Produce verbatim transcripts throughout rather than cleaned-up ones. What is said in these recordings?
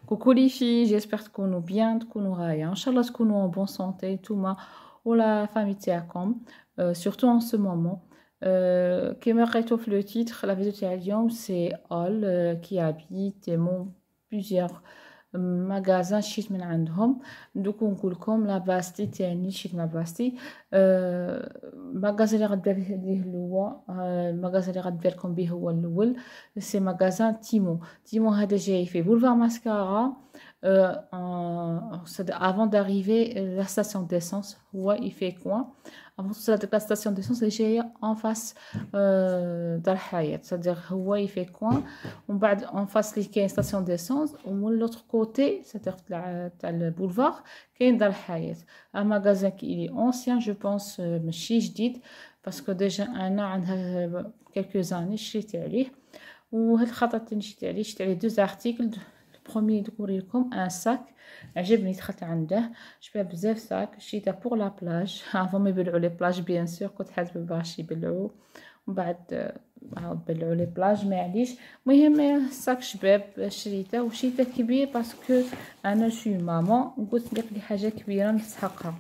Coucou les filles, j'espère que nous bien, que nous رايا. Inch'Allah que nous en bonne santé, tout ma ou la famille تاعكم, euh, surtout en ce moment. Euh, كما قريتو في le titre, la vidéo تاع اليوم c'est All euh, qui habite et mon plusieurs مغازان شريت من عندهم. دوك نقول لكم لا باستي تاعي شريت مع باستي. المغازان اللي غدير ليه هو المغازان اللي غدير لكم به هو الاول سي مغازان تيمو. تيمو هذا جاي في بولفار ماسكارا avant d'arriver la station d'essence. هو il fait coin avant de la station d'essence اللي جايه en face دار الحياة. c'est-à-dire هو il fait coin ومن بعد en face اللي كاين station d'essence ومن l'autre côté c'est-à-dire تاع البولفار كاين دار الحياة. un magasin qui est ancien je pense ماشي جديد باسكو ديجا انا عندها quelques années شريت عليه. وهاد الخطره اللي شريت عليه شريت عليه دوز ارتيكل. البروميي نوري لكم ان ساك عجبني دخلت عنده شباب بزاف ساك شريته بور لا بلاج افون ما يبلعوا لي بلاج بيان سور كنت حاسبه باش يبلعوا ومن بعد عاود بلعوا لي بلاج معليش. المهم ساك شباب شريته وشريته كبير باسكو انا شوي ماما وقلت ندير لي حاجه كبيره نستحقها.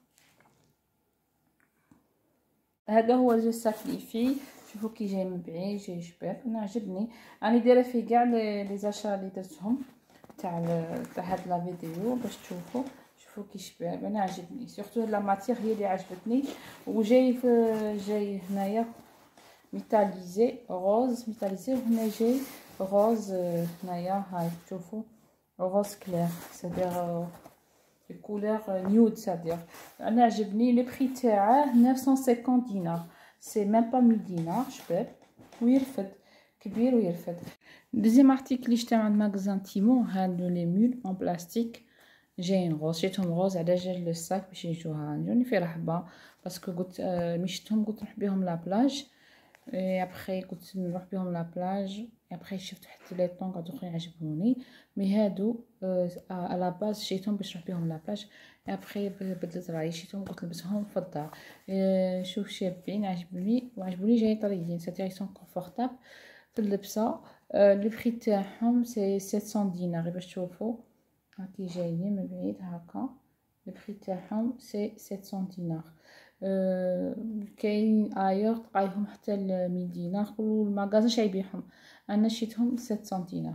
هذا هو الساك لي فيه شوفوا كي جاي من بعيد جاي شباب انا عجبني. راني دايره فيه كاع لي زاشا اللي درتهم تاع تاع هاد لا فيديو باش تشوفوا. شوفوا كي شباب انا عجبني سورتو لا ماتير هي اللي عجبتني. وجاي في جاي هنايا ميتاليزي روز ميتاليزي وهنا جاي روز هنايا هاي تشوفوا روز كلير سادير الكولور نيود سادير. انا عجبني لو بري تاعه تسعمية وخمسين دينار سي ميم با مية دينار شباب ويرفد كبير ويرفد. دوزيام ارتيكل اللي شتا عند ماغازان تيمو هادو لي مول اون بلاستيك جايين غوز شريتهم غوز على جال لو ساك باش يجوها عندي في رحبه باسكو قلت مي شفتهم قلت نروح بيهم لا بلاج اي ابري قلت نروح بيهم لا بلاج ابري شفت حتى لي طون قعدوا اخرين عجبوني مي هادو على باز شريتهم باش نروح بيهم لا بلاج ابري بدلت رايي شريتهم قلت نلبسهم في الدار. شوف شابين عجبوني وعجبوني جاي طريين ساتير سون كونفورطابل في اللبسه. لو بري تاعهم سي سبعمية دينار باش تشوفوا هاكي جايين من بعيد هكا. لو بري تاعهم سي سبعمية دينار. أه كاين ايور تلقايهم حتى ل مية دينار كل المغازا شايبيهم انا شريتهم سبعمية دينار.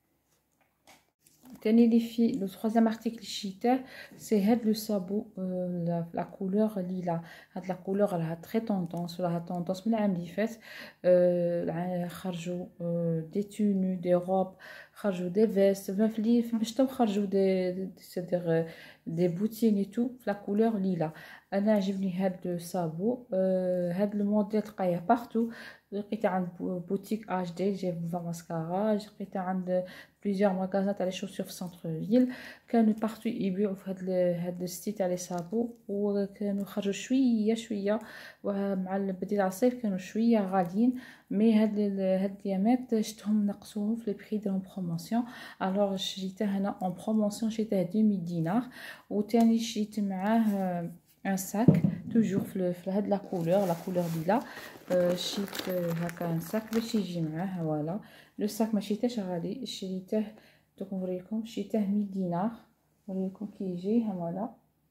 تاني لي في لو troisième article شريته سي هاد لو صابو لا كولور ليلا. هاد لا كولور راها تري طوندونس راها طوندونس من العام اللي فات. أه خرجوا دي تونو دي روب خرجوا دي فيست في لي باش تو خرجوا دي سيدير دي بوتين اي تو في لا كولور ليلا. انا عجبني هاد لو صابو. أه هاد الموديل تلقايه بارتو. لقيته عند بوتيك اش دي جي بوفا ماسكارا لقيته عند بليزيور ماغازان تاع لي شوسور في سونتر فيل كانوا بارتو يبيعوا في هاد هاد الستيل تاع لي صابو وكانوا خرجوا شويه شويه ومع البديل على الصيف كانوا شويه غاليين مي هاد هاد الايامات شفتهم نقصوهم في لي بري ديالهم بروموسيون الوغ شريته هنا اون بروموسيون شريته مية دينار. وتاني شريت معاه ان ساك توجور في في هاد لا كولور لا كولور ليلا. شريت هكا ان ساك باش يجي معاه فوالا. لو ساك ما شريتهش غالي شريته دوك نوريكم شريته مية دينار نوريكم كي يجي فوالا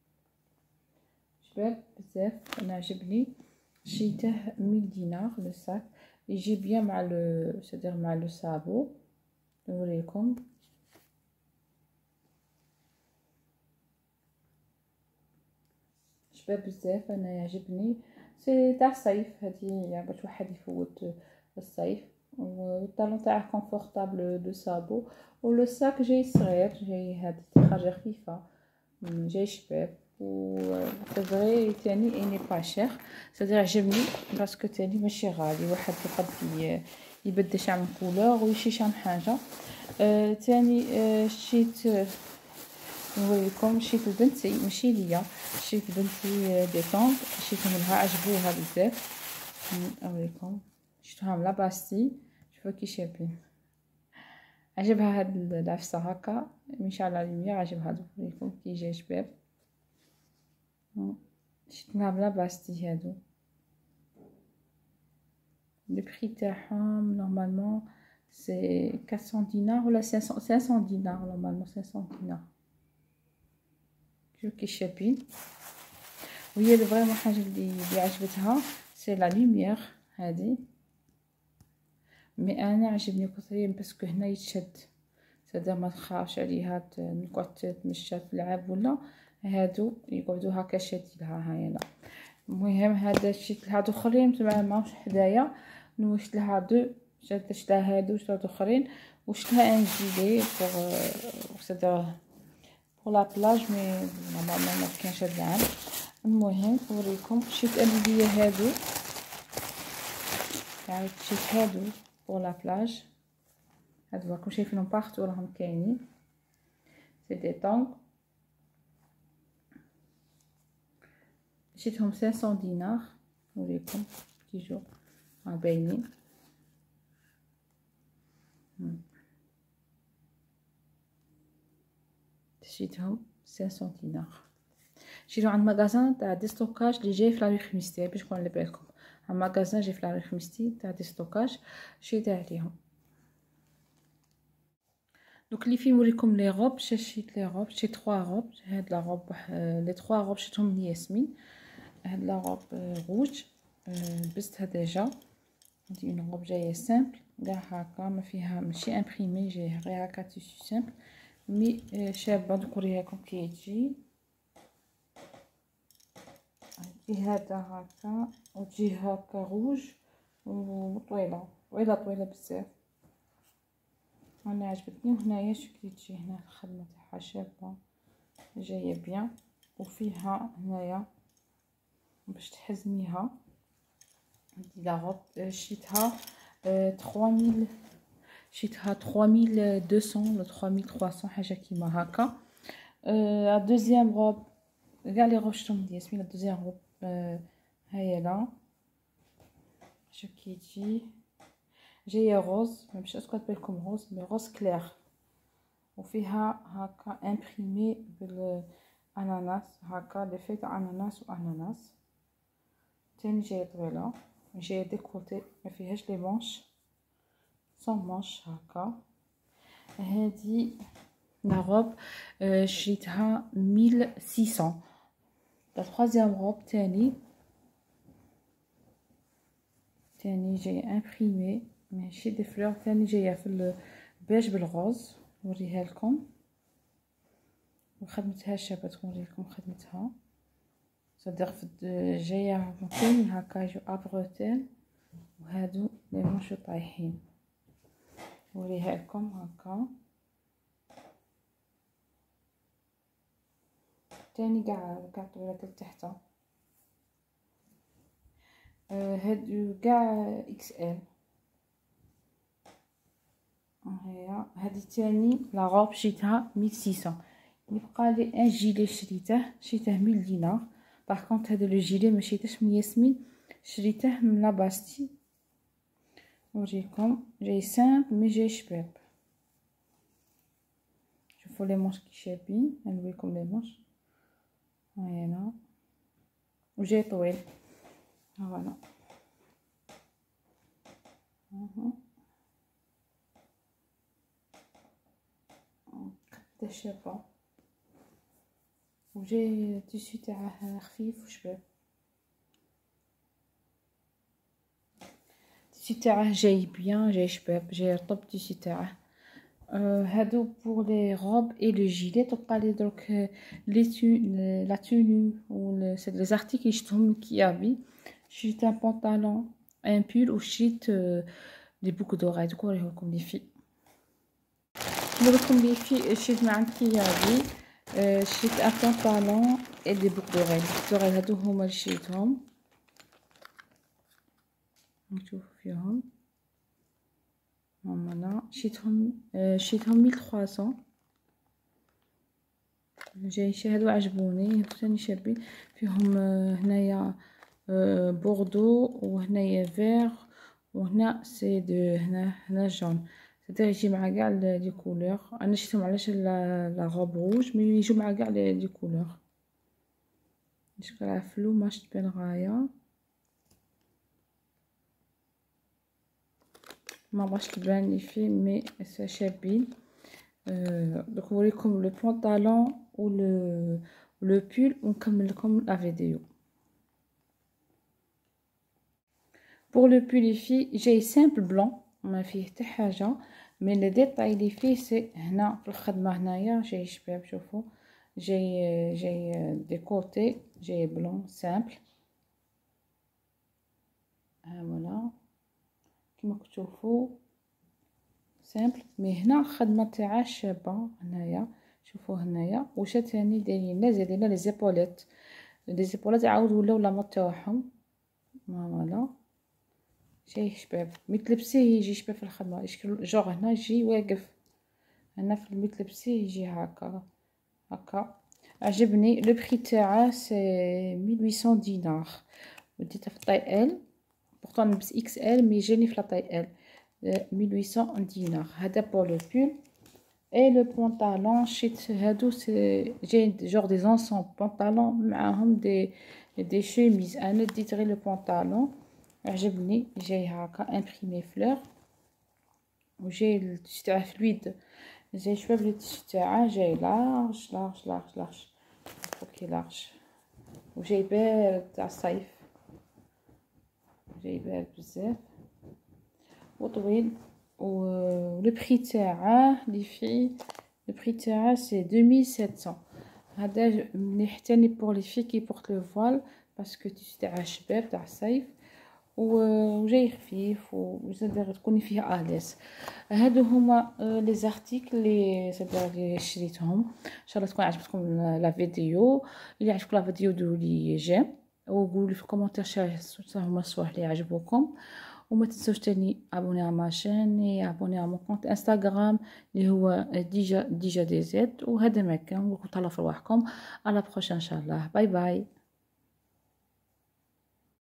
شباب بزاف انا عجبني شريته مية دينار. لو ساك يجي بيان مع لو سيدير مع لو صابو نوريكم شباب بزاف انا يعجبني سي تاع الصيف هذه باش واحد يفوت الصيف. والطالون تاعه كونفورطابل دو صابو ولو ساك جاي صغير جاي هاد حاجه خفيفه جاي شباب و فري تاني اني با شير سادير عجبني باسكو تاني ماشي غالي واحد يقد يبدل شعر من كولور ويشي شعر حاجه. أه تاني أه شيت نوريكم شيت لبنتي ماشي ليا شيت لبنتي دي طونط شيتهم لها عجبوها بزاف. نوريكم شفتهم لا باستي شوفوا كي شابين عجبها هاد العفسه هكا ماشي على ليميا عجبها. نوريكم كي جاي شباب شفتها لا باستي هادو. لو بري تاعهم نورمالمون سي أربعمية دينار ولا خمسمية دينار نورمالمون خمسمية دينار. شوف كي شابين. وهي فريمون حاجه اللي اللي عجبتها سي لا لوميير هذه، مي انا عجبني كثير باسكو هنا يتشد سادا ما تخافش عليها تقعد تمشى تلعب ولا هادو يقعدوا هكا شادينها. هاي انا المهم هذا الشكل هادو اخرين تبع ماهوش حدايا نوشت لها دو شدت لها هادو شدت اخرين وشت لها ان جيلي بوغ سادا بوغ لا بلاج مي نورمالمون ما كانش هاد العام. المهم نوريكم شيت انبيه هادو يعني شيت هادو بوغ لا بلاج هادو راكم شايفينهم بارتو راهم كاينين سي دي طونغ شيتهم خمسمية دينار. نوريكم تيجو ها باينين شيتهم خمسمية دينار. شيرو عند ماغازان تاع دي ستوكاج اللي جاي في لا ري خميستي باش نكون على بالكم. عند ماغازان جاي في لا ري خميستي تاع دي ستوكاج شيت عليهم. دوك اللي في نوريكم لي روب شيت لي روب شيت ثلاثة روب. هاد لا روب لي ثلاثة روب شيتهم لياسمين. هاد لا روب روج لبستها ديجا. هادي اون روب جايه سامبل كاع هكا ما فيها ماشي امبريمي جايه غير هكا تيسو سامبل مي شابه. دوك نوريها لكم كي تجي تجي هذا هكا وتجي هكا روج وطويله طويله طويله بزاف. انا عجبتني. وهنايا شكلي تجي هنا الخدمه تاعها شابه جايه بيان وفيها هنايا باش تحزميها. هادي لا روب شيتها ثلاثة مية شيتها ثلاثة مية ومئتين ولا ثلاثة مية وثلاثمية حاجه كيما هكا. ا دوزيام روب كاع لي روب شفتهم ياسمين. لا دوزيام روب هاهي لا شوف كي تجي جايه روز ما باش تقعد بالكم روز مي روز كلير وفيها هكا امبريمي بالاناناس هكا لي في تاع اناناس واناناس. تاني جايه طويله جايه ديكوتي ما فيهاش لي مونش صون مونش هكا. هادي لا روب شريتها مية وستمية. لا troisième روب تاني تاني جايه امبريمي ماشي دي فلور تاني جايه في البيج بالغوز. نوريها لكم وخدمتها شابه توريكم خدمتها صدق في جايه كاين هكا يجو ابروتين وهادو لي مونشو طايحين. نوريها لكم هكا تاني كاع كاع طويله لتحت. هادو كاع اكس ال. هيا هادي تاني لا روب شريتها مية وستمية. يبقى لي ان جيلي شريته شريته مية دينار. باغ كونط هذا لو جيلي ما شريتهش من ياسمين شريته من لاباستي. نوريكم جاي سامبل مي جاي شباب. شوفوا لي مونش كي شابين. نوريكم لي مونش هاي هنا وجاي طويل ها هنا اها قد شابه وجاي تيشي تاعه خفيف وشباب. تيشي تاعه جاي بيان جاي شباب جاي رطب تيشي تاعه. أه هادو بور لي روب اي لو جيلي. تبقى لي دروك لي تون لا توني و لي زارتيكل شفتهم كيابي. شريت ان بونطالون ان بول وشريت لي بوك دوغاي. دوك نوريهولكم لي في نوريكم لي في شريت من عند كيابي. أه شريت ان بونطالون اي لي بوك دوغاي. بوك دوغاي هادو هما اللي شريتهم نشوفو فيهم هما شريتهم شريتهم مية وثلاثمية جاي شي هادو عجبوني. هادو ثاني شابين فيهم هنايا بوردو وهنايا فيغ وهنا سي دو هنا هنا جون صدق يجي مع كاع لي كولور. انا شفتهم علاش لا روب روج مي يجوا مع كاع لي كولور. شكلها فلو ماش تبان غايه. ما بغاش تبان لي فيه مي شابين. دوك نوريكم لو بونطالون و لو لو بول ونكمل لكم لا فيديو. بور لو بول في جاي سامبل بلون ما فيه حتى حاجه، مي لي ديتاي لي فيه سي هنا في الخدمه. هنايا جاي شباب شوفوا جاي جاي دي كوتي جاي بلون سامبل. ها فوالا كيما كتشوفوا سامبل، مي هنا الخدمه تاعها شابه. هنايا شوفوا هنايا واش ثاني دايرين لنا زادين لي زيبوليت. لي زيبوليت عاود ولاو لا مود تاعهم. فوالا جاي شباب متلبسيه يجي شباب في الخدمه جوغ هنا يجي واقف هنا في المتلبسيه يجي هكا هكا. عجبني لو بري تاعها سي مية وثمانمية دينار. وديتها في طاي ال بورطون نلبس اكس ال مي جاني في لا طاي ال. مية وثمانمية دينار. هذا بور لو بول اي لو بونطالون شيت هادو سي جاي جوغ دي زونسون بونطالون معاهم دي دي شوميز. انا ديت غير لو بونطالون عجبني جاي هكا امبريمي فلور وجاي التيشيرت تاعه فلويد. جاي شباب التيشيرت تاعه جاي لارج لارج لارج لارج اوكي لارج وجاي بارد تاع الصيف جاي بارد بزاف وطويل. و لو بري تاعه لي في لو بري تاعه سي deux mille sept cents. هذا مليح تاني بور لي في كي بورت لو فوال باسكو التيشيرت تاعها شباب تاع الصيف وجاي خفيف وزاد تكوني فيه اليس. هادو هما لي زارتيكل لي صدر لي شريتهم. ان شاء الله تكون عجبتكم لا فيديو. اللي عجبكم لا فيديو ديروا لي جيم وقولوا لي في الكومونتير شنو هما الصوالح اللي عجبوكم. وما تنسوش تاني ابوني على ماشين ابوني على مون كونت انستغرام اللي هو ديجا ديجا دي زد. وهذا ما كان، نقولكم تهلاو في رواحكم. على بروشين ان شاء الله. باي باي.